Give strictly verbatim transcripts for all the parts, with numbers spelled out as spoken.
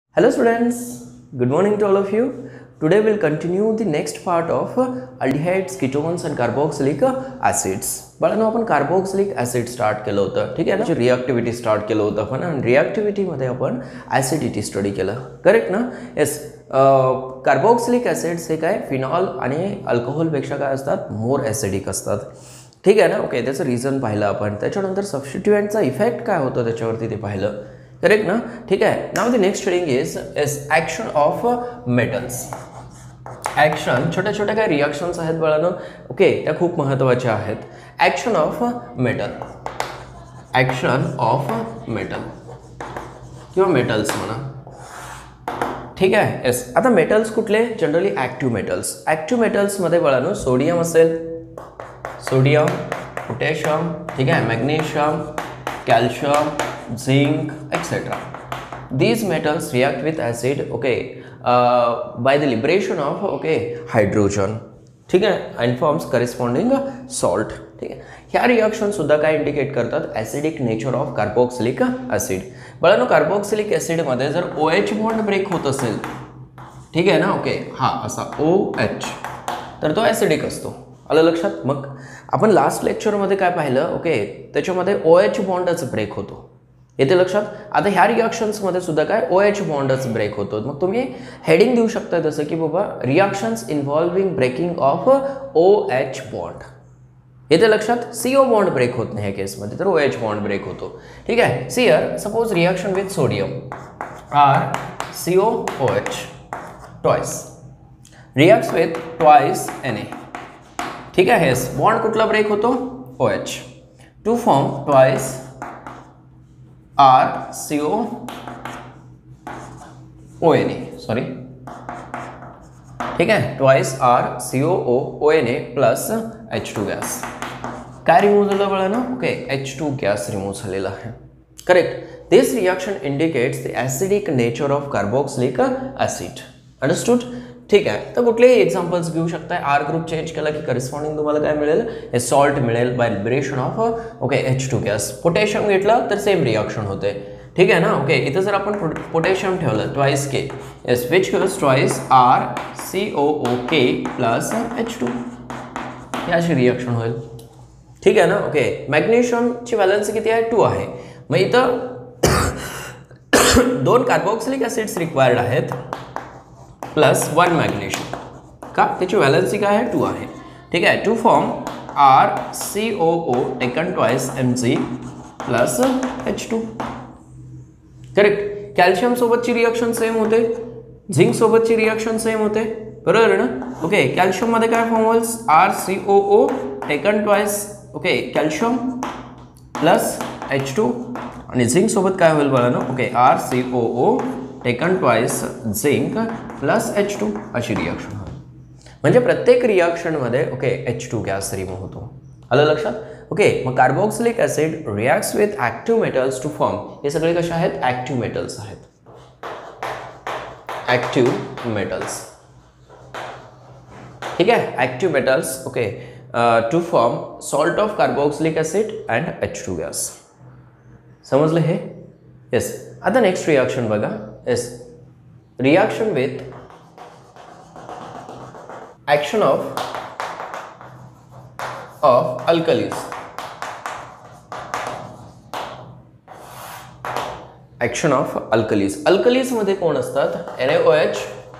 Hello students, good morning to all of you. Today we'll continue the next part of uh, aldehydes, ketones and carboxylic uh, acids. बाळांनो आपण carboxylic acid start केलं होतं, ठीक आहे ना. रिएक्टिव्हिटी start केलं होतं आपण आणि रिएक्टिव्हिटी मध्ये आपण ऍसिडिटी स्टडी केलं, करेक्ट ना. येस, कार्बोक्सिलिक ऍसिड्स हे काय फिनॉल आणि अल्कोहोल पेक्षा काय असतात, मोर ऍसिडिक असतात, ठीक आहे ना. ओके, त्याचं रिझन पाहिलं आपण. त्याच्यानंतर सबस्टिट्युएंटचा इफेक्ट काय होतो त्याच्यावरती ते पाहिलं, करेक्ट ना. ठीक आहे. Now the next heading is is action of metals. Action, छोट्या छोट्या काय रिएक्शन्स आहेत बाळांनो, ओके, त्या खूप महत्त्वाच्या आहेत. Action of metal, action of metal किंवा मेटल्स म्हणा, ठीक आहे. येस, आता मेटल्स कुठले, जनरली ऍक्टिव्ह मेटल्स. ऍक्टिव्ह मेटल्समध्ये बाळांनो सोडियम असेल, सोडियम, पोटॅशियम, ठीक आहे, magnesium, calcium, zinc, et cetera. These metals react with acid, okay, uh, by the liberation of okay hydrogen, ठीक आहे, and forms corresponding salt, ठीक आहे. ह्या रिएक्शन सुद्धा काय इंडिकेट करतात, acidic nature of carboxylic acid. बाळांनो, कार्बोक्सिलिक ऍसिड मध्ये जर OH बॉन्ड ब्रेक होत असेल, ठीक आहे ना, ओके, हा असा OH, तर तो ऍसिडिक असतो. आलं लक्षात. मग आपण लास्ट लेक्चरमध्ये काय पाहिलं, ओके, त्याच्यामध्ये OH बॉन्डच ब्रेक होतो, येते लक्षात. आता ह्या रिएक्शन्समध्ये सुद्धा काय OH बॉन्डच ब्रेक होतो. मग तुम्ही हेडिंग देऊ शकता जसं की बाबा reactions involving breaking of OH bond, येते लक्षात. CO बॉन्ड ब्रेक होत नाही ह्या केसमध्ये, तर OH बॉन्ड ब्रेक होतो, ठीक आहे. See here suppose reaction with sodium R COOH twice reacts with twice Na, ठीक आहे. हेस बॉन्ड कुठला ब्रेक होतो, OH, to form twice R CO ONA, sorry, ठीक आहे, twice R CO ONA plus H two gas. काय remove झालं बाळांनो, okay, H two gas remove झालेला आहे, correct. This reaction indicates the acidic nature of carboxylic acid. Understood, ठीक आहे. तर कुठलेही एक्झाम्पल्स घेऊ शकताय. आर ग्रुप चेंज केला की करस्पॉन्डिंग तुम्हाला काय मिळेल, हे सॉल्ट मिळेल by liberation of okay H two gas. Potassium घेतलं तर सेम रिएक्शन होते, ठीक आहे ना. ओके, इथं जर आपण पोटॅशियम ठेवलं twice K, yes, which gives twice R COOK plus H two, ही अशी रिएक्शन होईल, ठीक आहे ना. ओके, मॅग्नेशियमची व्हॅलन्सी किती आहे, टू आहे. मग इथं दोन कार्बोक्सिलिक ऍसिड्स रिक्वायर्ड आहेत प्लस वन मॅग्नेशियम, का त्याची व्हॅलन्सी काय आहे, टू आहे, ठीक आहे. To form R COO taken twice Mg plus H two, correct. Calcium सोबतची रिएक्शन सेम होते, झिंक सोबतची रिएक्शन सेम होते, बरोबर ना. ओके, कॅल्शियम मध्ये काय फॉर्म होईल, R COO taken twice okay calcium plus H two, आणि झिंक सोबत काय होईल बाळांनो, okay, R COO taken twice zinc plus H two, अशी रिएक्शन होईल. म्हणजे प्रत्येक रिएक्शनमध्ये okay H two gas remove होतो, आलं लक्षात. ओके, मग carboxylic acid reacts with active metals to form. हे सगळे कसे आहेत, ऍक्टिव्ह मेटल्स आहेत, ऍक्टिव्ह मेटल्स, ठीक आहे, active metals, okay, to form salt of carboxylic acid and H two gas. समजलं हे. येस, आता नेक्स्ट रिएक्शन बघा. Yes, reaction with action of of alkalies. Action of alkalies. Alkalies मध्ये कोण असतात, NaOH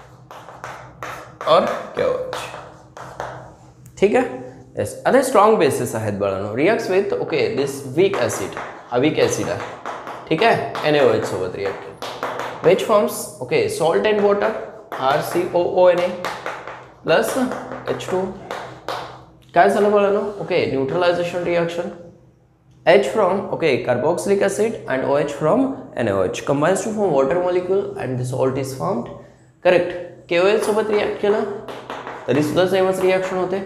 और KOH, ठीक आहे. येस, आता स्ट्रॉंग बेसिस आहेत बाळांनो. Reacts with okay this weak acid, हा वीक ऍसिड आहे, ठीक आहे, NaOH सोबत react, which forms okay salt and water R C O O N A plus H two. काय झालं बाळांनो, okay, neutralization reaction. H from okay carboxylic acid and OH from NaOH combines to form water molecule and the salt is formed, correct. KOH सोबत react केलं तरी सुद्धा सेमच reaction होते,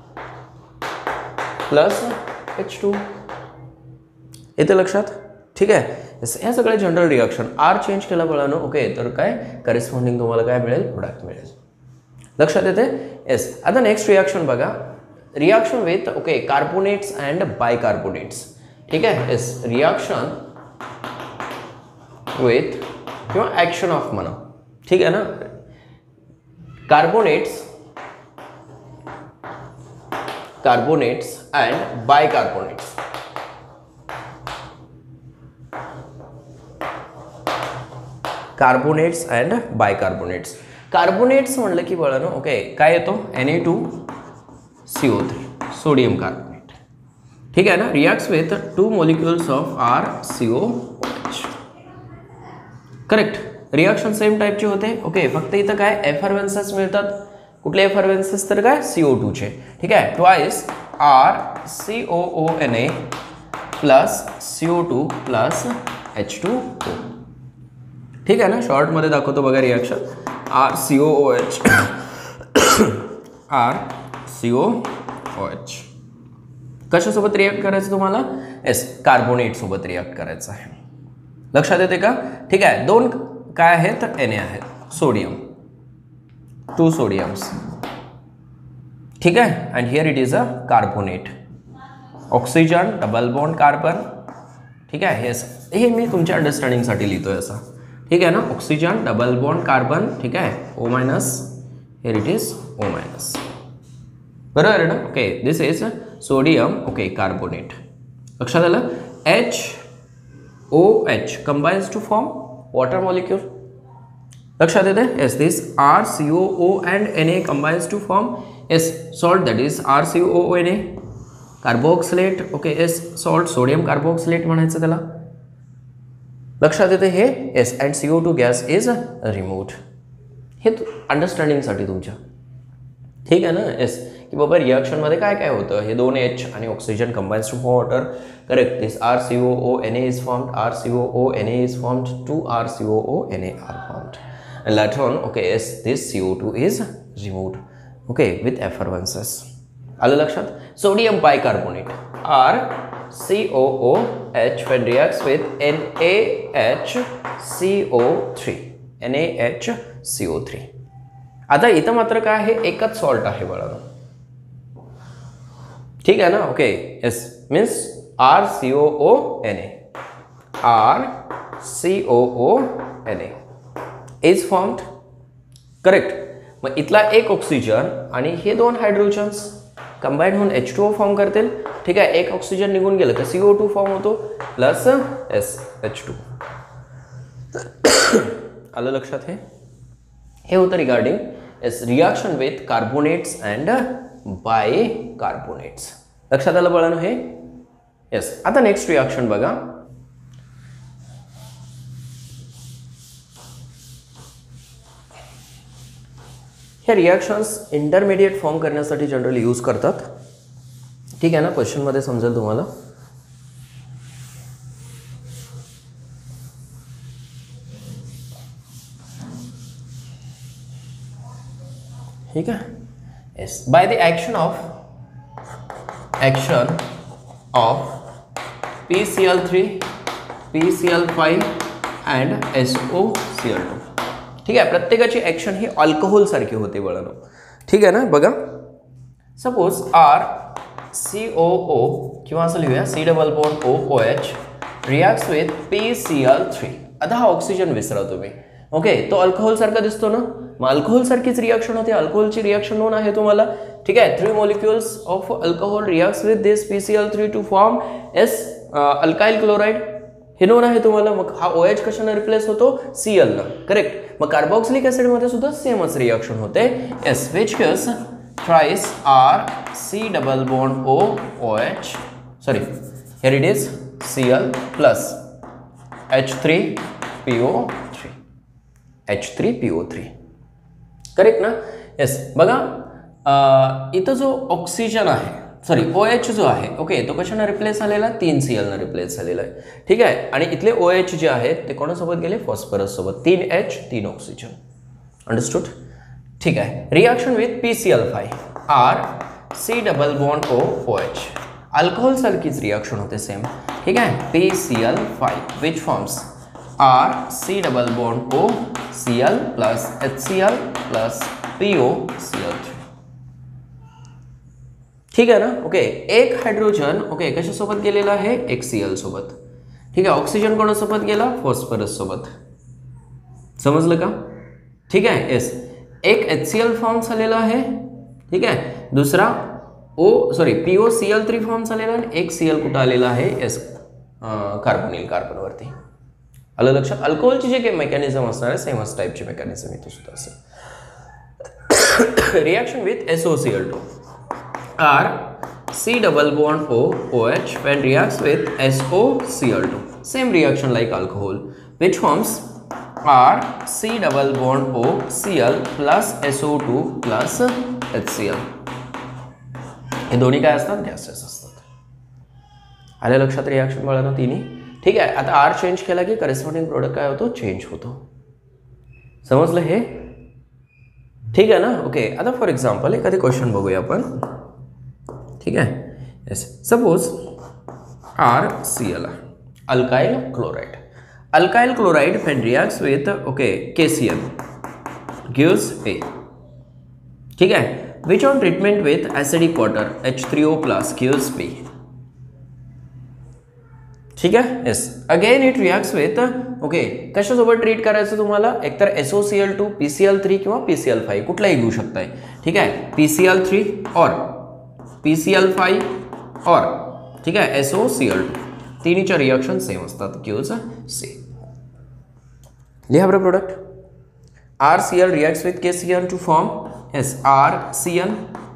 plus H to, येते लक्षात, ठीक आहे. हे सगळे जनरल रिएक्शन. आर चेंज केला बाळांनो, ओके, तर काय करेस्पॉन्डिंग तुम्हाला काय मिळेल, प्रोडक्ट मिळेल, लक्षात येते. येस, आता नेक्स्ट रिएक्शन बघा. Reaction with okay carbonates and bicarbonates, ठीक आहे. येस, रिएक्शन with किंवा ऍक्शन ऑफ म्हणा, ठीक आहे ना. Carbonates carbonates and bicarbonates. Carbonates and bicarbonates. Carbonates म्हणलं की बळा ना ओके काय येतो N A two C O three, sodium carbonate, ठीक आहे ना. Reacts with two molecules of R C O H. Correct. Reaction same टाईपचे होते. ओके फक्त इथं काय एफरवेन्सेस मिळतात. कुठले एफरवेन्सेस तर काय सी ओ टूचे, ठीक आहे. Twice R C O O N A plus C O two plus H two O, ठीक आहे ना. शॉर्टमध्ये दाखवतो बघा reaction. R C O O H R C O O H. कशासोबत रिॲक्ट करायचं तुम्हाला? एस कार्बोनेट सोबत रिॲक्ट करायचं आहे. लक्षात येते का? ठीक आहे. दोन काय आहेत एन ए आहेत, सोडियम, टू सोडियम्स, ठीक आहे. And here it is a carbonate. Oxygen double bond carbon, ठीक आहे. हेस हे मी तुमच्या अंडरस्टँडिंगसाठी लिहितोय असं, ठीक आहे ना. ऑक्सिजन डबल बॉन्ड कार्बन, ठीक आहे. O minus, here it is O minus, बरोबर ना. Okay this is sodium okay carbonate. लक्षात आलं. H O H combines to form water molecule. लक्षात येते. As this R C O O and N A combines to form as salt, that is R C O O N A. Carboxylate okay as salt, sodium carboxylate म्हणायचं त्याला. लक्षात येते हे. As and C O two gas is removed. हे अंडरस्टँडिंगसाठी तुमच्या, ठीक आहे ना. एस की बाबा रिॲक्शनमध्ये काय काय होतं. हे दोन एच आणि oxygen combines to form water. Correct. This R C O O N A is formed, R C O O N A is formed, two R C O O N A are formed. And later on, okay, yes, this C O two is removed, okay, with effervescence. आलं लक्षात. Sodium bicarbonate, R C O O H when reacts with N A H C O three, N A H C O three. आता इथं मात्र काय आहे, एकच salt आहे बाळांनो, ठीक आहे ना. Okay yes means R C O O N A, R C O O N A is formed. Correct. मग इथला एक ऑक्सिजन आणि हे दोन हायड्रोजन्स कंबाईन होऊन एच टू ओ फॉर्म करतील, ठीक आहे. एक ऑक्सिजन निघून गेलं तर सी ओ टू फॉर्म होतो प्लस एस एच टू. आलं लक्षात. हे हे होतं regarding as reaction with carbonates and bicarbonates. लक्षात आलं बाळांनो हे. येस. आता नेक्स्ट रिॲक्शन बघा. हे रिॲक्शन्स इंटरमिडिएट फॉर्म करण्यासाठी जनरली यूज करतात, ठीक आहे ना. क्वेश्चनमध्ये समजेल तुम्हाला. ठीक आहे. Yes. By the action of action of P C L three, P C L five and S O C L two, ठीक आहे. प्रत्येकाची ॲक्शन ही अल्कोहोल सारखी होते बाळांनो, ठीक आहे ना. बघा suppose R C O O किंवा असं लिहूया C double bond O O H reacts with P C L three. आता हा ऑक्सिजन विसरा तुम्ही, ओके. तो अल्कोहोल सारखा दिसतो ना, मग अल्कोहोल सारखीच रिॲक्शन होते. अल्कोहोलची रिॲक्शन नोन आहे तुम्हाला, ठीक आहे. Three molecules of alcohol reacts with this P C L three to form as alkyl chloride. हे नोन आहे तुम्हाला. मग हा ओ एच कशाने रिप्लेस होतो, सी एल न. करेक्ट. मग कार्बॉक्सिलिक ॲसिडमध्ये सुद्धा सेमच रिॲक्शन होते. As which gives thrice R C double bond O O H, sorry here it is C L plus H three P O three, H three P O three. Correct ना. Yes. बघा इथं जो oxygen आहे, sorry O H जो आहे, okay, तो कशाने replace झालेला, तीन सी एलनं रिप्लेस झालेला आहे, ठीक आहे. आणि इथले ओ एच जे आहेत ते कोणासोबत गेले, फॉस्फरस सोबत. तीन एच तीन ऑक्सिजन. अंडरस्टूड. ठीक आहे. Reaction with P C L five, R C double bond O O H. Alcohol सारखीच रिॲक्शन होते सेम, ठीक आहे. P C L five which forms R C double bond O C L plus H C L plus P O C L three. ठीक आहे ना. Okay. एक hydrogen okay कशासोबत गेलेला आहे, एक सी एल सोबत, ठीक आहे. ऑक्सिजन कोणासोबत गेला, फॉस्फरस सोबत. समजलं का? ठीक आहे. येस, एक एच सी एल फॉर्म झालेला आहे. ठीक आहे. दुसरा O sorry P O C L three form झालेला आहे. एक सी एल कुठं आलेला आहे? येस, कार्बोनिल कार्बनवरती. आलं लक्षात? अल्कोहोलची जे काही मेकॅनिझम असणार आहे सेमच टाईपची मेकॅनिझम इथे सुद्धा असेल. Reaction with S O C L two R C double bond O OH when reacts with S O C L two. Same reaction like alcohol, which forms R C double bond O Cl plus S O two plus H C l. हे दोन्ही काय असतात? Gases असतात. आल्या लक्षात reaction बाळांनो तिन्ही? ठीक आहे. आता R चेंज केला की करेस्पॉन्डिंग प्रोडक्ट काय होतो? चेंज होतो. समजलं हे? ठीक आहे ना? ओके. आता फॉर एक्झाम्पल एखादी क्वेश्चन बघूया आपण. ठीक है. Yes, suppose R C L alkyl chloride. Alkyl chloride when reacts with okay K C l gives A. ठीक है. Which on treatment with acidic water H three O plus gives B. ठीक है. Yes, again it reacts with okay कशासोबत treat करायचं तुम्हाला? एकतर S O C L two, P C L three किंवा P C L five कुठलाही घेऊ शकताय. ठीक आहे. पी सी एल थ्री और पी सी एल फाईव्ह और ठीक आहे S O C L two तिन्हीच्या रिॲक्शन सेम असतात. Gives C. लिहा बरं product. R C L reacts with K C L two form S R C N.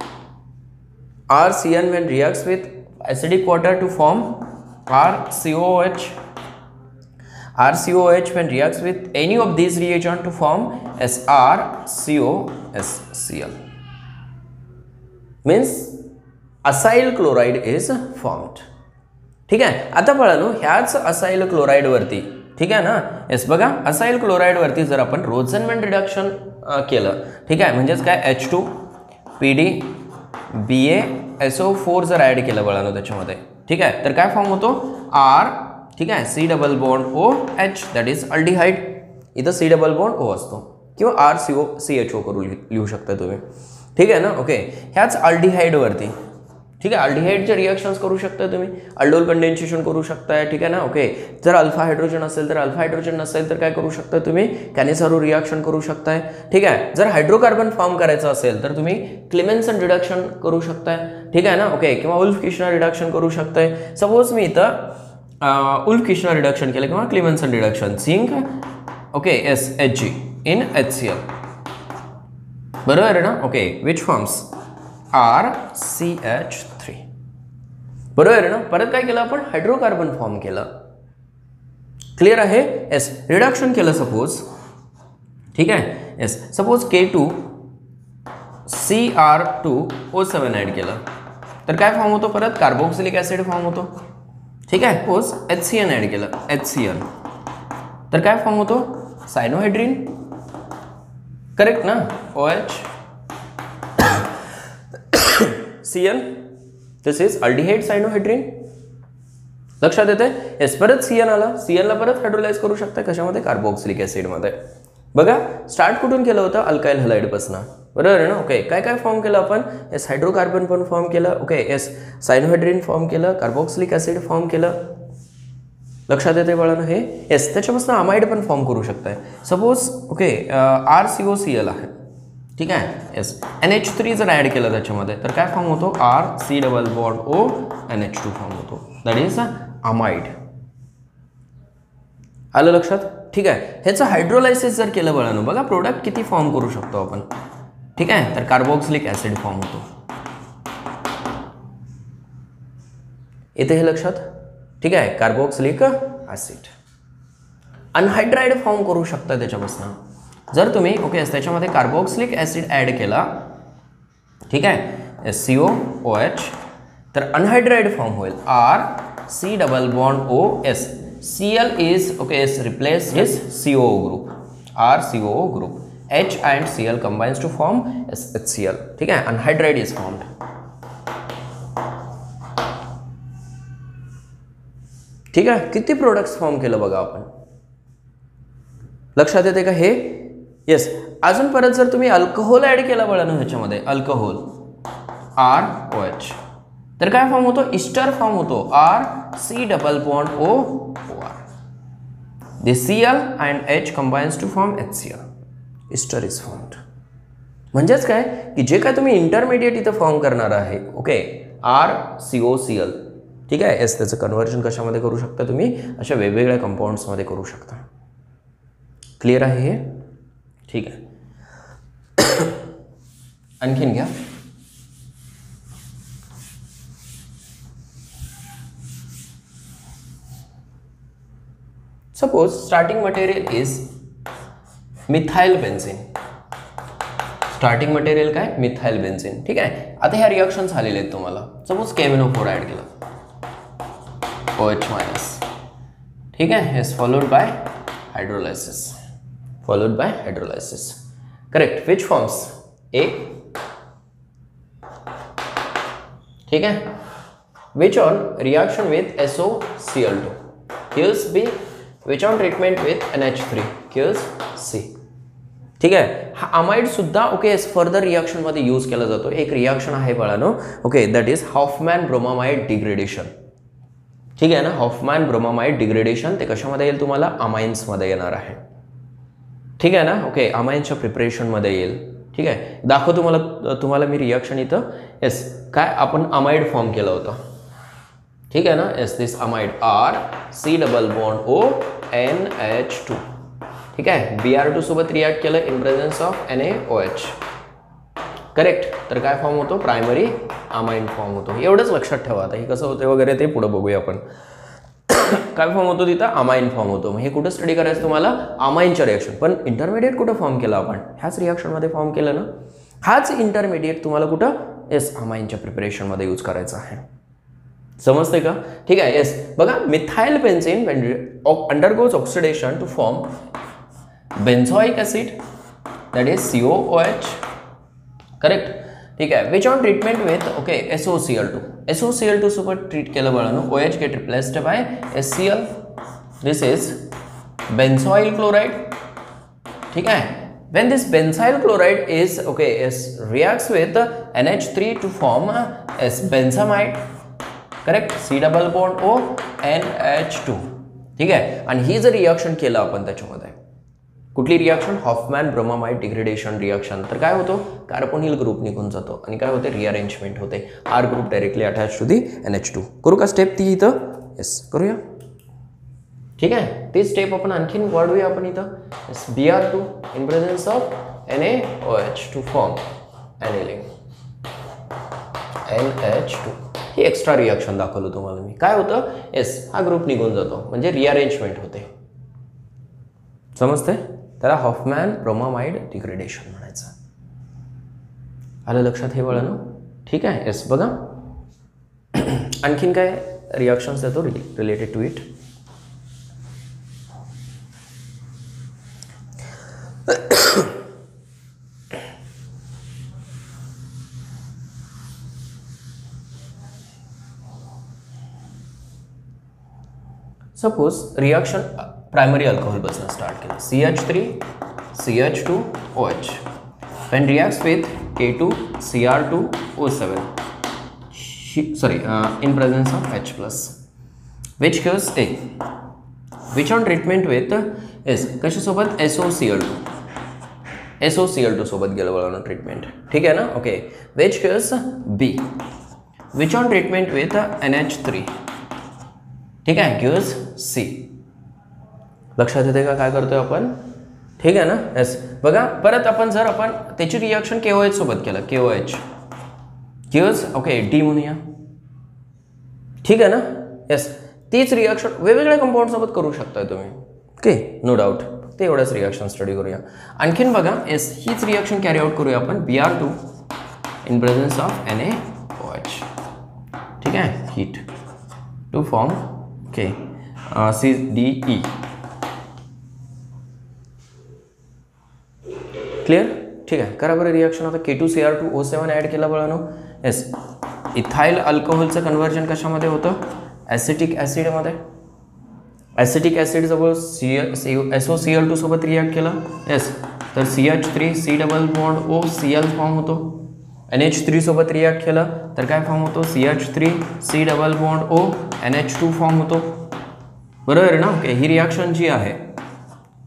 R C N when reacts with acidic water to form R C O H. R C O H when reacts with any of these reagent to form S R C O S C l. Means acyl chloride is formed. ठीक आहे. आता बाळांनो ह्याच acyl chloride वरती ठीक आहे ना? Yes, बघा असाइल क्लोराइड वरती जर आपण रोझनमॅन रिडक्शन केलं ठीक आहे म्हणजेच काय H two P D B A S O four जर ॲड केलं बाळांनो त्याच्यामध्ये ठीक आहे तर काय फॉर्म होतो? आर ठीक आहे C double bond O H that is aldehyde. इथं सी डबल बॉन्ड ओ असतो किंवा R C O C H O करून लिहू शकता तुम्ही. ठीक आहे ना? ओके. ह्याच अल्डिहाइडवरती ठीक आहे अल्डिहाइडचे रिॲक्शन्स करू शकता तुम्ही. अल्डोल कंडेन्सेशन करू शकताय. ठीक आहे ना? ओके. जर अल्फा हायड्रोजन असेल तर अल्फा हायड्रोजन नसेल तर काय करू शकता तुम्ही? कॅनिसारो रिॲक्शन करू शकताय. ठीक आहे. जर हायड्रोकार्बन फॉर्म करायचं असेल तर तुम्ही क्लिमेन्सन रिडक्शन करू शकताय. ठीक आहे ना? ओके. किंवा उल्फ किश्ना रिडक्शन करू शकताय. सपोज मी इथं उल्फ किश्ना रिडक्शन केलं किंवा Clemmensen reduction zinc okay S H G in H C L. बरोबर आहे ना? Okay. Which forms R C H three. बरोबर आहे ना? परत काय केलं आपण? हायड्रोकार्बन फॉर्म केलं. क्लिअर आहे? येस. रिडक्शन केलं सपोज. ठीक आहे. Yes, suppose K two C R two O seven add केलं तर काय फॉर्म होतो? परत कार्बोक्सिलिक ॲसिड फॉर्म होतो. ठीक आहे. Suppose H C N add केलं एच सी एन तर काय फॉर्म होतो? सायनोहायड्रीन. करेक्ट ना? O H C N. This is aldehyde cyanohydrin. लक्षात येते? येस. परत सी एन आला. सी एनला परत हायड्रोलाइज करू शकता कशामध्ये? कार्बोक्सिलिक ॲसिडमध्ये. बघा स्टार्ट कुठून केलं होतं? अल्काइल हलाइडपासून. बरोबर आहे ना? ओके. काय काय फॉर्म केलं आपण? येस, हायड्रोकार्बन पण फॉर्म केलं. ओके. येस, सायनोहायड्रीन फॉर्म केलं, कार्बोक्सिलिक ॲसिड फॉर्म केलं. लक्षात येते बाळांनो हे? येस. त्याच्यापासून अमाइड पण फॉर्म करू शकताय. Suppose okay R C O C L आहे. ठीक आहे. येस, एन एच थ्री जर ॲड केलं त्याच्यामध्ये तर काय फॉर्म होतो? R C double bond O N H to form होतो. That is amide. आलं लक्षात? ठीक आहे. ह्याचं हायड्रोलायसिस जर केलं बाळांनो बघा प्रोडक्ट किती फॉर्म करू शकतो आपण. ठीक आहे. तर कार्बोक्सिलिक ॲसिड फॉर्म होतो. येते हे लक्षात? ठीक आहे. कार्बोक्सिलिक ॲसिड अनहायड्राइड फॉर्म करू शकता त्याच्यापासून जर तुम्ही ओके त्याच्यामध्ये कार्बोक्सिलिक ॲसिड ॲड केला. ठीक आहे. S C O O H तर अनहायड्राइड फॉर्म होईल R C double bond O S. C L is okay S replace his C O group R C O group. H and Cl combines to form S H C l. ठीक है. Anhydride is formed. ठीक आहे. किती products form केलं बघा आपण. लक्षात येते का हे? येस. अजून परत जर तुम्ही अल्कोहोल ॲड केला बळानो ह्याच्यामध्ये अल्कोहोल आर ओ एच तर काय फॉर्म होतो? इस्टर फॉर्म होतो R C double bond O O R. The Cl and H combines to form HCl. Ester is formed. म्हणजेच काय की जे काय तुम्ही इंटरमिडिएट इथं फॉर्म करणार आहे, okay, R C O C L, ठीक आहे. एस त्याचं कन्व्हर्जन कशामध्ये करू शकता तुम्ही, अशा वेगवेगळ्या कंपाऊंड्समध्ये करू शकता. क्लिअर आहे हे? ठीक आहे. आणखीन घ्या. Suppose starting material is methyl benzene. Starting material काय, मिथाइल बेन्झीन, ठीक आहे. आता ह्या रिएक्शन झालेले आहेत तुम्हाला. Suppose K M N O four add केलं, ओ एच मायनस, ठीक आहे. Is followed by hydrolysis, followed by hydrolysis, correct. Which forms A, ठीक आहे. Which on reaction with S O C L two gives B, which on treatment with N H three gives C, ठीक आहे. हा amide सुद्धा okay further reaction मध्ये use केला जातो. एक रिएक्शन आहे बाळानो, okay, that is Hofmann bromamide degradation, ठीक आहे ना. हॉफमॅन ब्रोमामाइड डिग्रेडेशन ते कशामध्ये येईल तुम्हाला, अमाइन्स मध्ये येणार आहे, ठीक आहे ना. ओके, अमाइन्सच्या प्रिपरेशन मध्ये येईल, ठीक आहे. दाखव तुम्हाला तुम्हाला मी रिएक्शन इथं. येस, काय आपण अमाइड फॉर्म केलं होतं, ठीक आहे ना. S this amide R C double bond O N H two, ठीक आहे. बी आर टू सोबत रिॲक्ट केलं in presence of N A O H, correct. तर काय फॉर्म होतो, प्रायमरी अमाइड फॉर्म होतो. एवढंच लक्षात ठेवा. आता हे कसं होतं वगैरे ते पुढे बघूया आपण. काय फॉर्म होतो तिथं, अमाइन फॉर्म होतो. हे कुठं स्टडी करायचं तुम्हाला, अमाइनच्या रिएक्शन. पण इंटरमिडिएट कुठं फॉर्म केला आपण, ह्याच रिएक्शनमध्ये फॉर्म केलं ना. हाच इंटरमिडिएट तुम्हाला कुठं, येस, अमाइनच्या प्रिपरेशनमध्ये यूज करायचा आहे. समजते का, ठीक आहे. येस, बघा, methyl benzene undergoes oxidation to form benzoic acid, that is C O O H, correct, ठीक आहे. Which on treatment with okay S O C L two, S O C L two सोबत treat केलं बाळानो, O H get replaced by S C L. This is benzoyl chloride, ठीक आहे. When this benzyl chloride is okay is reacts with N H three to form as benzamide, correct, C double bond O N H two, ठीक आहे. आणि ही जर reaction केलं आपण त्याच्यामध्ये, कुठली reaction, Hofmann bromamide degradation reaction, तर काय होतो, कार्बोनिल ग्रुप निघून जातो आणि काय होते, रिअरेंजमेंट होते. R group directly attach to the N H two. करू का स्टेप ती इथं, येस करूया, ठीक आहे. ती स्टेप आपण आणखीन वाढवूया आपण इथं. B R two in presence of N A O H to form aniline N H two. ही एक्स्ट्रा रिएक्शन दाखवलं तुम्हाला मी. काय होतं, येस, हा ग्रुप निघून जातो म्हणजे रिअरेंजमेंट होते. समजते, त्याला हॉफमॅन ब्रोमामाइड डिग्रेडेशन म्हणायचं. आलं लक्षात हे वळण, ठीक आहे. येस, बघा आणखीन काय रिएक्शन्स देतो related to it. Suppose reaction primary alcohol पासून स्टार्ट केलं, C H three C H two O H, when reacts with K two C R two O seven, sorry, uh, in presence of H plus, which gives A, which on treatment with is कशा सोबत S O C L two, S O C L two सोबत गेलं बघा treatment, ठीक आहे ना. Okay, which gives B, which on treatment with N H three, ठीक आहे, gives C. लक्षात येते का काय करतोय आपण, ठीक आहे ना. येस, बघा परत आपण जर आपण त्याची रिएक्शन के ओ एच सोबत केलं, K O H gives okay D म्हणूया, ठीक आहे ना. येस, तीच रिएक्शन वेगवेगळ्या कंपाऊंड सोबत करू शकताय तुम्ही, ओके, नो डाऊट. ते एवढंच रिएक्शन स्टडी करूया. आणखीन बघा, येस, हीच रिएक्शन कॅरी आउट करूया आपण B R two in presence of N A O H, ठीक आहे, heat to form okay C D E. Clear, ठीक आहे. करा बरं रिएक्शन. आता K two C R two O seven add केला बळानो. येस, इथाइल अल्कोहोलचं कन्व्हर्जन कशामध्ये होतं, ॲसिटिक ॲसिडमध्ये. ॲसिटिक ॲसिड जवळ C S O C L two सोबत रिॲक्ट केला. येस, तर C H three C double bond O C L form होतो. एन एच थ्री सोबत रिॲक्ट केला तर काय फॉर्म होतो, C H three C double bond O N H to form होतो. बरोबर ना. ओके, ही रिॲक्शन जी आहे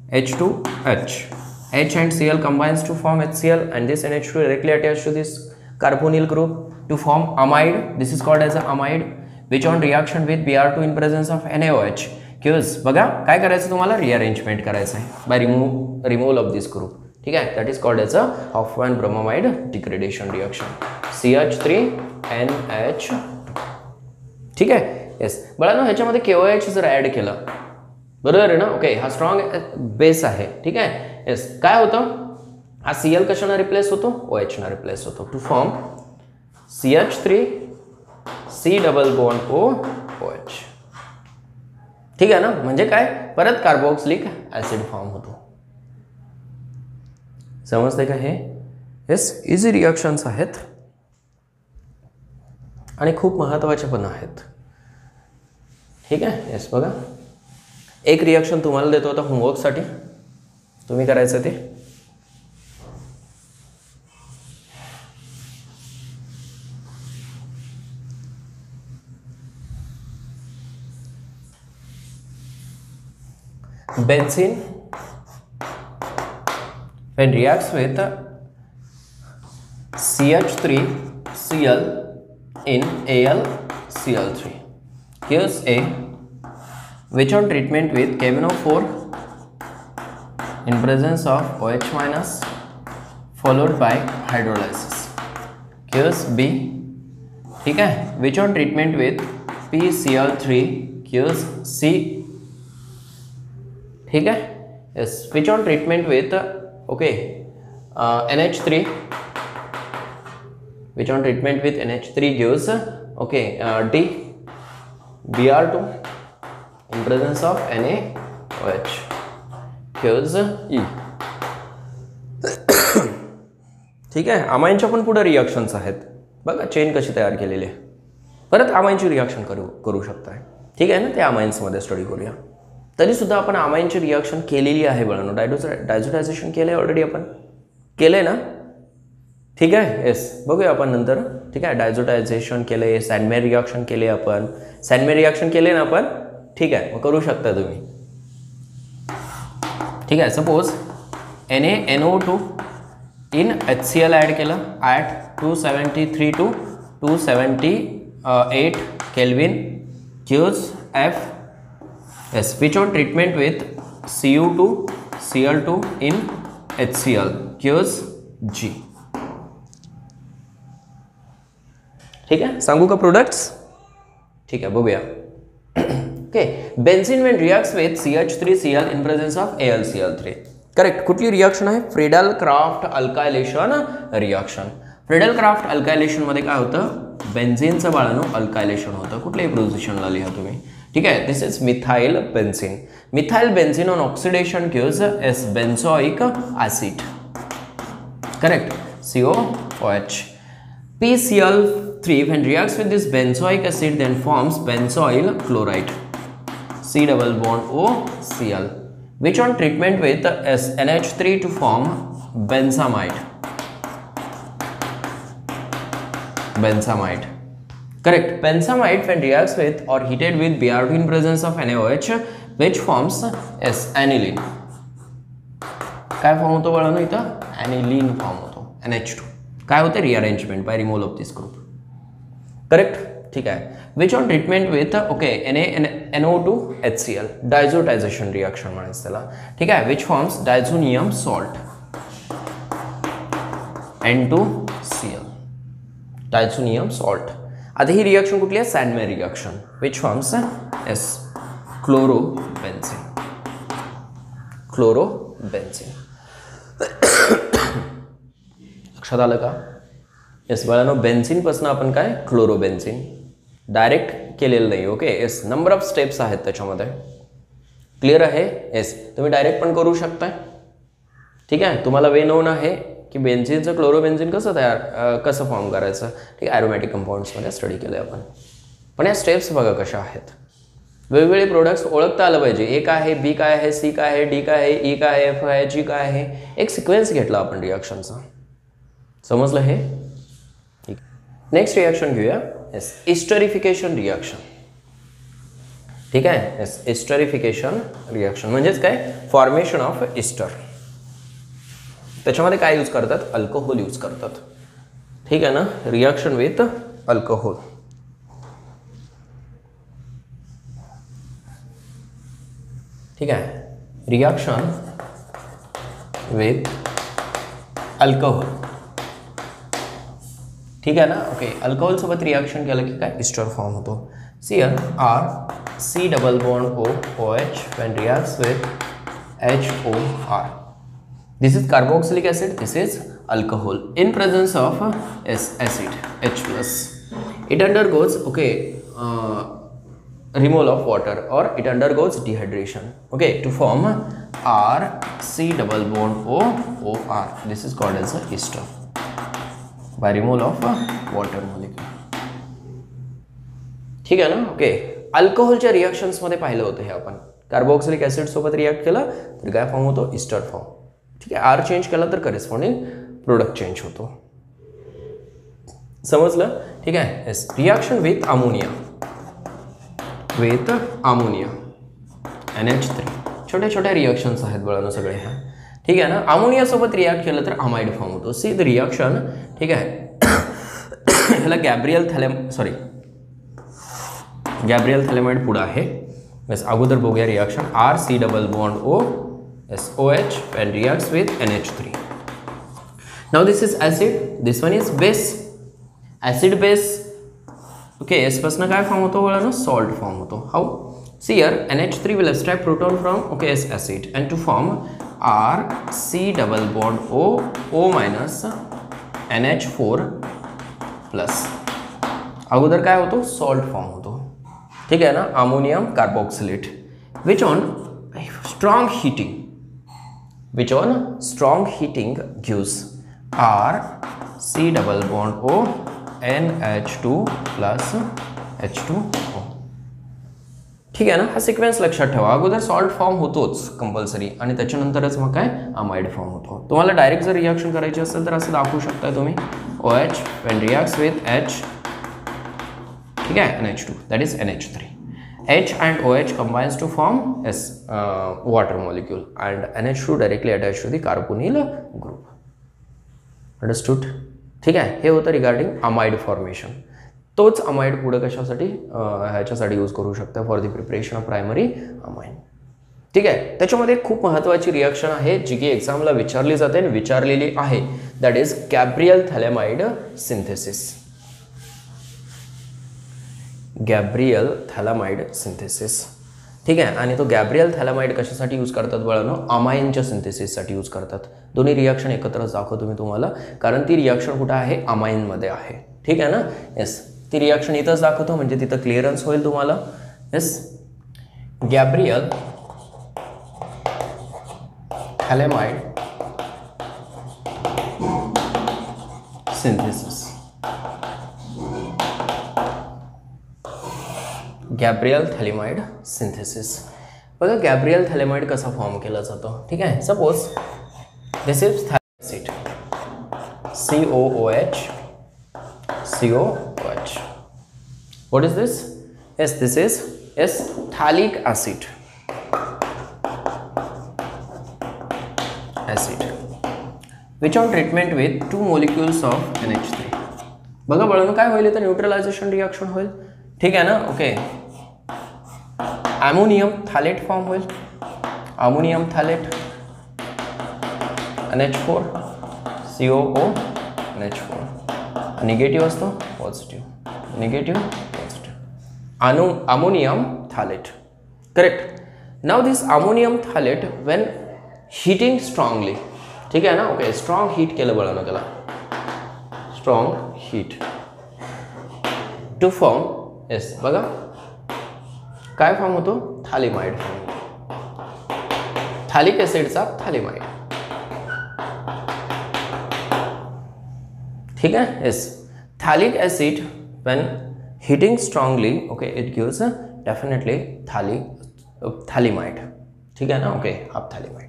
H two H. H and Cl combines to form HCl and this N H two directly attached to this carbonyl group to form amide. This is called as a amide which on reaction with B R two in presence of NaOH gives बघा काय करायचं तुम्हाला rearrangement करायचं आहे by remove removal of this group. ठीक आहे, that is called as a Hofmann bromamide degradation reaction. C H three N H. ठीक आहे, येस बाळांनो ह्याच्यामध्ये K O H जर ऍड केलं बरोबर आहे ना. ओके, हा स्ट्रॉंग बेस आहे. ठीक आहे, येस काय होतं हा Cl कशाने रिप्लेस होतो OH ने रिप्लेस होतो to form C H three C double bond O OH. ठीक आहे ना, म्हणजे काय परत कार्बोक्सिलिक ऍसिड फॉर्म होतो. समजते का हे? येस, इझी रिएक्शन्स आहेत आणि खूप महत्त्वाचे पण आहेत. ठीक आहे, येस बघा एक रिएक्शन तुम्हाला देतो आता होमवर्कसाठी, तुम्ही करायचं ते. Benzene when reacts with C H three Cl in A L C L three gives a which on treatment with K N O four in presence of OH minus followed by hydrolysis gives B. ठीक है, which on treatment with P C L three gives C. ठीक है, yes, which on treatment with okay uh, N H three, which on treatment with N H three gives okay uh, D B R two in presence of NaOH gives E. ठीक आहे, अमाईनच्या पण पुढे reactions आहेत बघा, chain कशी तयार केलेली आहे. परत अमाईनची रिएक्शन करू करू शकताय. ठीक आहे ना, ते अमाईन्समध्ये स्टडी करूया. तरी सुद्धा आपण अमाईनची रिएक्शन केलेली आहे बळांनो. डायडोज डायझोटायझेशन केलं आहे ऑलरेडी, आपण केलं आहे ना. ठीक आहे, येस बघूया आपण नंतर. ठीक आहे, डायझोटायझेशन केलं आहे, सॅनमेर रिएक्शन केले आपण, सॅनमेर रिएक्शन केले ना आपण. ठीक आहे, मग करू शकता तुम्ही. ठीक आहे, suppose N A N O two in H C L add केलं at two seventy three two two seventy eight kelvin gives F. Yes, which on treatment with C U two C L two in H C L gives G. ठीक है, सांगू का products. ठीक है, बघूया. Okay, benzene when reacts with C H three C L in presence of A L C L three. Correct, कुठली reaction आहे? Friedel Crafts alkylation reaction. Friedel Crafts alkylation मध्ये काय होतं? बेन्झीनचं बाळानो अल्कायलेशन होतं. कुठल्याही पोझिशनला लिहा तुम्ही. ठीक आहे, this is methyl benzene. Methyl benzene on oxidation gives S benzoic acid. Correct, C O OH. P C L three when reacts with this benzoic acid then forms benzoyl chloride. C double bond O C L. Which on treatment with S N H three to form benzamide. Benzamide. Correct. Benzamide when reacts with or heated with B R two in presence of NaOH which forms S aniline. काय form होतो बाळांनो इथं? aniline form होतो. N H two. काय होते? rearrangement by removal of this group. Correct. ठीक आहे. Which on treatment with okay Na N O two H C L diazotization reaction म्हणायचं त्याला. ठीक आहे. Which forms diazonium salt. N two C L. Diazonium salt. आता ही reaction कुठली आहे? Sandmeyer reaction. Which forms S chlorobenzene. Chlorobenzene. लक्षात आलं का? येस बाळांनो, बेन्झीन पासून आपण काय क्लोरोबेन्झीन डायरेक्ट केलेलं नाही. Okay, yes number of steps आहेत त्याच्यामध्ये. क्लिअर आहे? येस, तुम्ही डायरेक्ट पण करू शकताय. ठीक आहे, तुम्हाला वे नोन आहे की बेन्झीनचं क्लोरोबेन्झीन कसं तयार कसं फॉर्म करायचं. ठीक आहे, ॲरोमॅटिक कंपाऊंड्समध्ये स्टडी केलं आहे आपण. पण या स्टेप्स बघा कशा आहेत. वेगवेगळे प्रोडक्ट्स ओळखता आलं पाहिजे. ए काय आहे, बी काय आहे, सी काय आहे, डी काय आहे, ई काय आहे, एफ काय आहे, जी काय आहे. एक सिक्वेन्स घेतला आपण रिएक्शनचा. समजलं हे? नेक्स्ट रिएक्शन घेऊया. Yes, esterification reaction. ठीक आहे. एस्टरिफिकेशन रिॲक्शन म्हणजेच काय, फॉर्मेशन ऑफ एस्टर. त्याच्यामध्ये काय यूज करतात, अल्कोहोल यूज करतात. ठीक आहे ना, रिॲक्शन विथ अल्कोहोल. ठीक आहे, रिॲक्शन विथ अल्कोहोल. ठीक आहे ना. ओके, अल्कोहोल सोबत रिॲक्शन केलं की काय, एस्टर फॉर्म होतो. See here R C double bond O O H when reacts with H O R. This is carboxylic acid, this is alcohol in presence of S acid H plus. It undergoes okay uh, removal of water or it undergoes dehydration, okay, to form R C double bond O O R. This is called as a ester by removal of water molecule. ठीक आहे ना. Okay, अल्कोहोलच्या reactions मध्ये पाहिलं होतं हे आपण. Carboxylic acid सोबत react केलं तर काय फॉर्म होतो, ईस्टर फॉर्म. ठीक आहे, आर चेंज केला तर करेस्पॉन्डिंग प्रोडक्ट चेंज होतो. समजलं. ठीक आहे. Yes, reaction with ammonia with ammonia N H three. छोट्या छोट्या रिॲक्शन्स आहेत बळानो सगळे ह्या. ठीक आहे ना. अमोनिया सोबत रिॲक्ट केलं तर अमाइड फॉर्म होतो. See the reaction. ठीक आहे, ह्याला Gabriel phthalim sorry Gabriel phthalimide पुढं आहे. बस अगोदर बघूया reaction. R C double bond O S O H when reacts with N H three. Now this is acid, this one is base. Acid base. Okay, S पासून काय form होतो बोला ना, सॉल्ट फॉर्म होतो. How? See here, N H three will abstract proton from okay S acid and to form R C double bond O O minus N H four plus. अगोदर काय होतो, salt form होतो. ठीक आहे ना. Ammonium carboxylate which on strong heating which on strong heating gives R C double bond O N H two plus H two O. ठीक आहे ना. हा सिक्वेन्स लक्षात ठेवा. अगोदर सॉल्ट फॉर्म होतोच कंपल्सरी आणि त्याच्यानंतरच मग काय, अमाइड फॉर्म होतो. तुम्हाला डायरेक्ट जर रिॲक्शन करायची असेल तर असं दाखवू शकता तुम्ही. O H when reacts with H. ठीक आहे, N H two that is N H three. H and OH combines to form S uh, water molecule and N H two directly attached to the carbonyl group. Understood? ठीक आहे. हे होतं regarding amide formation. तोच amide पुढे कशासाठी ह्याच्यासाठी use करू शकता for the preparation of primary amine. ठीक आहे. त्याच्यामध्ये खूप महत्त्वाची रिॲक्शन आहे जी की एक्झामला विचारली जाते आणि विचारलेली आहे. That is Gabriel phthalimide synthesis. Gabriel phthalimide synthesis. ठीक आहे. आणि तो गॅब्रियल थॅलामाइड कशासाठी यूज करतात बळानो, अमाइनच्या सिंथेसिससाठी यूज करतात. दोन्ही रिॲक्शन एकत्रच दाखवतो मी तुम्हाला, कारण ती रिॲक्शन कुठं आहे, अमाइनमध्ये आहे. ठीक आहे ना. येस, ती रिॲक्शन इथंच दाखवतो म्हणजे तिथं क्लिअरन्स होईल तुम्हाला. Yes, Gabriel phthalimide synthesis. Gabriel phthalimide synthesis. बघा गॅब्रियल थॅलेमाइड कसा फॉर्म केला जातो. ठीक आहे. Suppose this is phthalic acid C O O H C O O H. What is this? Yes, this is yes phthalic acid acid which on treatment with two molecules of N H three. बघा बळानो काय होईल तर neutralisation reaction होईल. ठीक आहे ना. Okay, ammonium phthalate form होईल. Ammonium phthalate N H four C O O N H four. Negative असतो, पॉझिटिव्ह, निगेटिव्ह, पॉझिटिव्ह. अनु ammonium phthalate. Correct. Now this ammonium phthalate when heating strongly. ठीक आहे ना. ओके, स्ट्रॉंग हीट केलं बळानं त्याला, strong heat to form. Yes, बघा काय फॉर्म होतो, थॅलेमाइड फॉर्म. थॅलिक ॲसिडचा थॅलेमाइड. ठीक आहे. Yes, phthalic acid when heating strongly okay it gives definitely phthalic phthalimide. ठीक आहे ना. Okay, half phthalimide.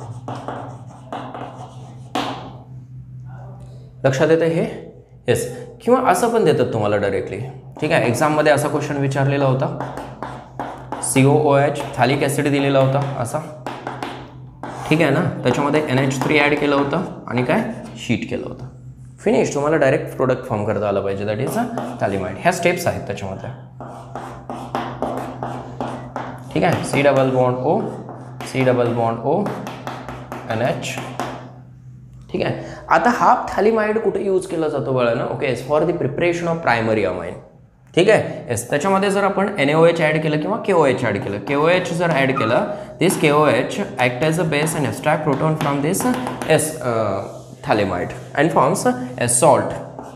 लक्षात येते हे. येस, किंवा असं पण देतात तुम्हाला डायरेक्टली, ठीक आहे. एक्झाममध्ये असा क्वेश्चन विचारलेला होता, C O O H phthalic acid दिलेला होता असा, ठीक आहे ना. त्याच्यामध्ये एन एच थ्री ॲड केलं होतं आणि काय शीट केलं होतं. फिनिश. तुम्हाला डायरेक्ट प्रोडक्ट फॉर्म करता आलं पाहिजे, दॅट इज थालिमाइड. ह्या स्टेप्स आहेत त्याच्यामध्ये, ठीक आहे. C double bond O, C double bond O, N H, ठीक आहे. आता हा थालिमाइड कुठे यूज केला जातो बाळांनो? Okay, for the preparation of primary amine, ठीक आहे. येस, त्याच्यामध्ये जर आपण N A O H add केलं किंवा के ओ एच ॲड केलं, के ओ एच जर ॲड केलं, this K O H act as a base and extract proton from this S phthalimide and forms a salt.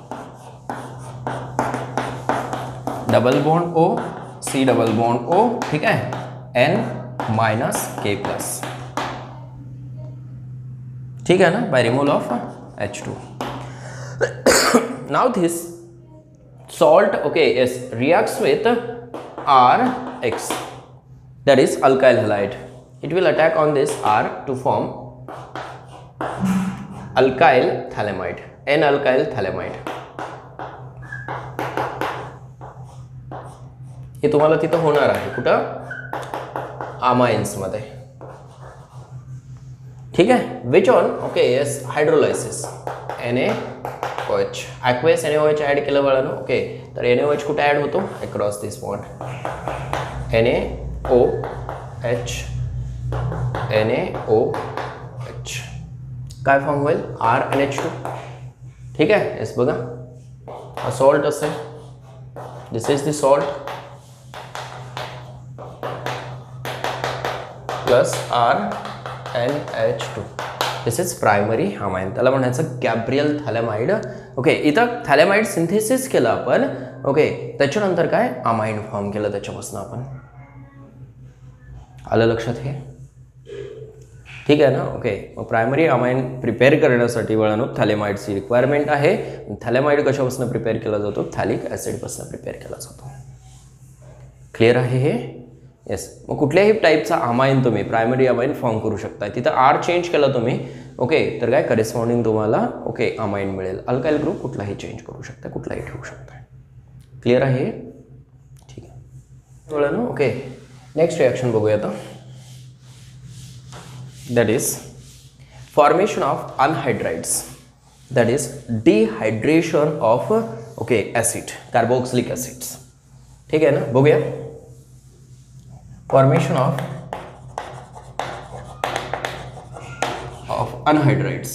Double bond O, C double bond O, ठीक आहे, N minus K plus, ठीक है ना, by removal of H two. Now this salt, okay, yes, reacts with R X, that is alkyl halide. It will attack on this R to form alkyl thalamide, N-alkyl thalamide. हे तुम्हाला तिथं होणार आहे कुठं? Amines मध्ये, ठीक है. Which on? Okay, yes, hydrolysis, N A O H, aqueous N A O H add केलं बाळांनो. ओके, तर एन ए ओ एच कुठे ॲड होतो? Across this bond, N A O H, N A O H, काय form होईल? R N H two, ठीक आहे. Yes, बघा, हा सॉल्ट असेल, this is the salt plus R N H two, this is primary amine. त्याला म्हणायचं Gabriel थॅलेमाइड. Okay, इथं थॅलेमाइड सिंथेसिस केलं आपण. ओके, त्याच्यानंतर काय अमाइन फॉर्म केलं त्याच्यापासून आपण. आलं लक्षात हे? ठीक आहे ना. ओके, मग प्रायमरी अमाइन प्रिपेअर करण्यासाठी वळानो थॅलेमाइडची रिक्वायरमेंट आहे. थॅलेमाइड कशापासून प्रिपेअर केला जातो? थॅलिक ॲसिडपासून प्रिपेअर केला जातो. क्लिअर आहे हे? येस. मग कुठल्याही टाईपचा अमाइन तुम्ही प्रायमरी अमाइन फॉर्म करू शकता. तिथं आर चेंज केला तुम्ही, ओके, तर काय करेस्पॉन्डिंग तुम्हाला ओके अमाइन मिळेल. अल्काइल ग्रुप कुठलाही चेंज करू शकता, कुठलाही ठेवू शकता. क्लिअर आहे? ठीक आहे, कळलं ना. ओके, नेक्स्ट रिॲक्शन बघूया आता. That is formation of anhydrides, that is dehydration of okay acid, carboxylic acids. ठीक आहे ना, बघूया. फॉर्मेशन ऑफ ऑफ अनहायड्राइड्स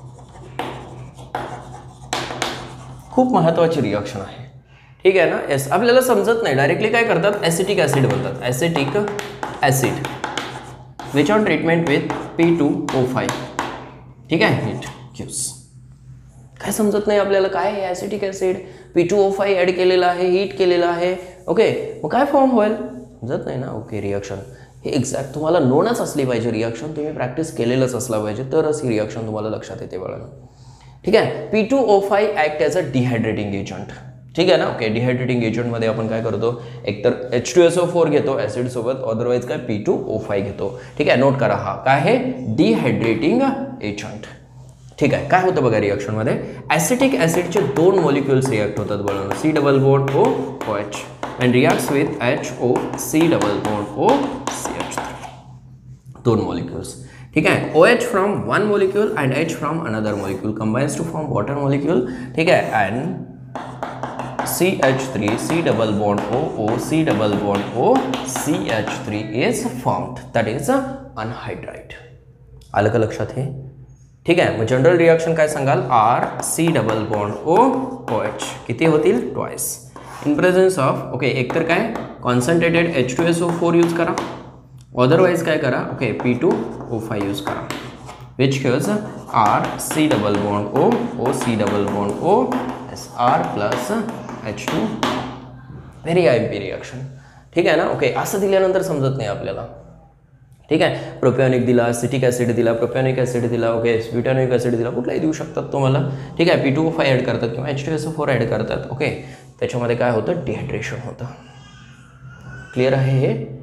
खूप महत्त्वाची रिॲक्शन आहे. ठीक आहे ना. येस, आपल्याला समजत नाही डायरेक्टली काय करतात, ॲसिटिक ॲसिड बोलतात. Acetic acid which on treatment with P two O five. ठीक आहे, हिट क्यूज. काय समजत नाही आपल्याला, काय आहे acetic acid, P two O five add केलेला आहे, हीट केलेला आहे. ओके, मग काय फॉर्म होईल समजत नाही ना. ओके, रिॲक्शन हे एक्झॅक्ट तुम्हाला नोनच असली पाहिजे. रिॲक्शन तुम्ही प्रॅक्टिस केलेलंच असला पाहिजे, तरच ही रिॲक्शन तुम्हाला लक्षात येते बाळांनो. ठीक आहे. P two O five act as a dehydrating agent. ठीक आहे ना. ओके, डिहायड्रेटिंग एजंटमध्ये आपण काय करतो, एकतर H two S O four घेतो ॲसिड सोबत, अदरवाईज काय पी टू ओ फाईव्ह घेतो. ठीक आहे, नोट करा, हा काय आहे डिहायड्रेटिंग एजंट. ठीक आहे. काय होतं बघा रिॲक्शनमध्ये, ॲसिटिक ॲसिडचे दोन मॉलिक्युल्स रिॲक्ट होतात बाळांनो. C double bond O O H and reacts with H O C double bond O C H three. दोन molecules. ठीक है. OH from one molecule and H from another molecule combines to form water molecule. ठीक है. and C H three C double bond O O C double bond O C H three is formed. That is a anhydride. आलं का लक्षात हे? ठीक आहे. मग general reaction काय सांगाल, R C double bond O O H किती होतील, twice. In presence of okay एकतर काय concentrated H two S O four use करा, अदरवाइज काय करा okay P two O five use करा. Which gives R C double bond O O C double bond O S R plus H two. Very I M P reaction. ठीक आहे ना. Okay, असं दिल्यानंतर समजत नाही आपल्याला. ठीक आहे. प्रोपियोनिक दिला, सिटिक ॲसिड दिला, प्रोपियोनिक ॲसिड दिला, ओके ब्युटानिक ॲसिड दिला, कुठलाही देऊ शकतात तुम्हाला. ठीक आहे. P two O five add करतात किंवा H two S O four add करतात. ओके, त्याच्यामध्ये काय होतं, डिहायड्रेशन होतं. क्लिअर आहे हे?